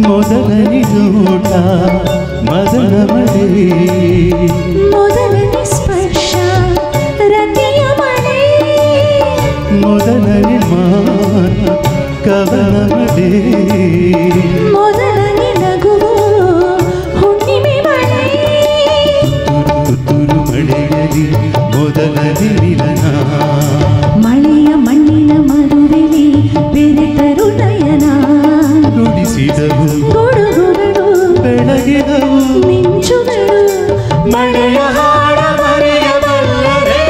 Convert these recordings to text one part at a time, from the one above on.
ಮೊದಲನೇ ನೋಟ ಮದನ ಮಳೆ ಮೊದಲನೇ ಸ್ಪರ್ಶ ರತಿಯ ಮಳೆ ಮೊದಲನೇ ಮಾನ ಕವನ ಮಳೆ ಮೊದಲನೇ ನಗುವು ಹುಣ್ಣಿಮೆ ಮಳೆ ತುತ್ತೂರು ಮಳೆಯಲಿ ಮೊದಲನೇ ಮಿಲನ ಮಳೆಯ ಮಣ್ಣಿನ ಮರುವಿಲಿ ಬೆರೆತರು ನಯನ ನುಡಿಸಿದವು ಕೊಡುಗುಗಳು ಬೆಳಗಿದವು ಮಿಂಚುಗಳು ಮಳೆಯ ಹಾಡ ಮರೆಯಬಲ್ಲರೆ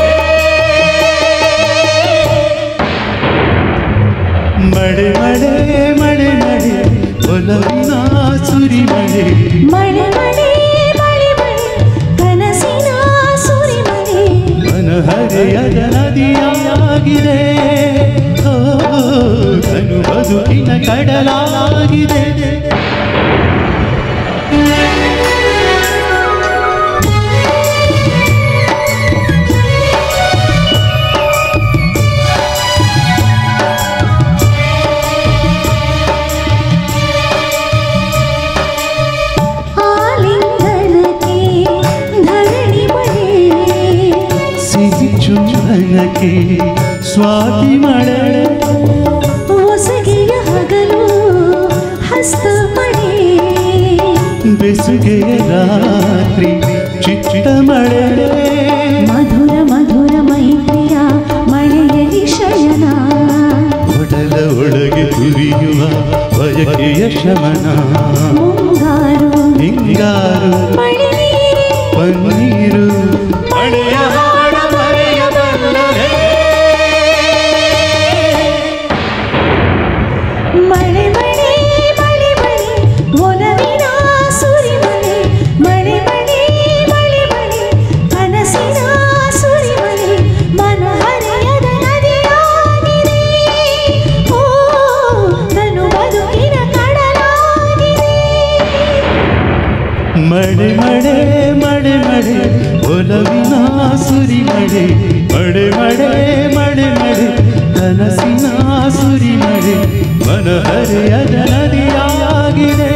ಮಳೆ ಮಳೆ ಮಳೆ ಮಳೆ ಒಲವಿನ ಸುರಿಮಳೆ ಮಳೆ ಮಳೆ ಮಳೆ ಮಳೆ ಕನಸಿನ ಸುರಿಮಳೆ ಮನಹರೆಯದ ನದಿಯಾಗಿದೆ ತನು ಬದುಕಿನ ಕಡಲಾಗಿದೆ ಆಲಿಂಗನಕ್ಕೆ ಧರಣಿ ಮಳೆ ಸಿಹಿ ಚುಂಬನಕ್ಕೆ ಸ್ವಾತಿ ಮಳೆ ಹೊಸಗೆಯ ಹಗಲು ಹಸ್ತ ಮಳೆ ಬೆಸುಗೆಯ ರಾತ್ರಿ ಚಿಟ್ಟ ಮಳೆ ಮಧುರ ಮಧುರ ಮೈತ್ರಿಯ ಮಳೆಯಲ್ಲಿ ಶಯನ ಒಡಲ ಒಳಗೆ ತುರಿಯುವ ಬಯಕೆಯ ಶಮನ ಮುಂಗಾರು ಹಿಂಗಾರು ಮಳೆ ಪನ್ನೀರು ಮಳೆಯ ಹಾಡ ಮರೆಯಬಲ್ಲರೆ ಮಳೆ ಮಳೆ ಮಳೆ ಮಳೆ ಒಲವಿನ ಸುರಿಮಳೆ ಮಳೆ ಮಳೆ ಮಳೆ ಮಳೆ ಕನಸಿನ ಸುರಿಮಳೆ ಮನಹರೆಯದ ನದಿಯಾಗಿದೆ ಓ ತನು ಬದುಕಿನ ಕಡಲಾಗಿದೆ ಮಳೆ ಮಳೆ ಮಳೆ ಮಳೆ ಒಲವಿನ ಸುರಿಮಳೆ ಮಳೆ ಮಳೆ ಮಳೆ ಮಳೆ ಕನಸಿನ ಸುರಿಮಳೆ ಮನಹರೆಯದ ನದಿಯಾಗಿದೆ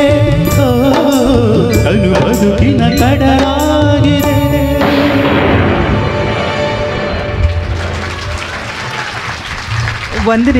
ತನು ಬದುಕಿನ ಕಡಲಾಗಿದೆ ವಂದನೆ.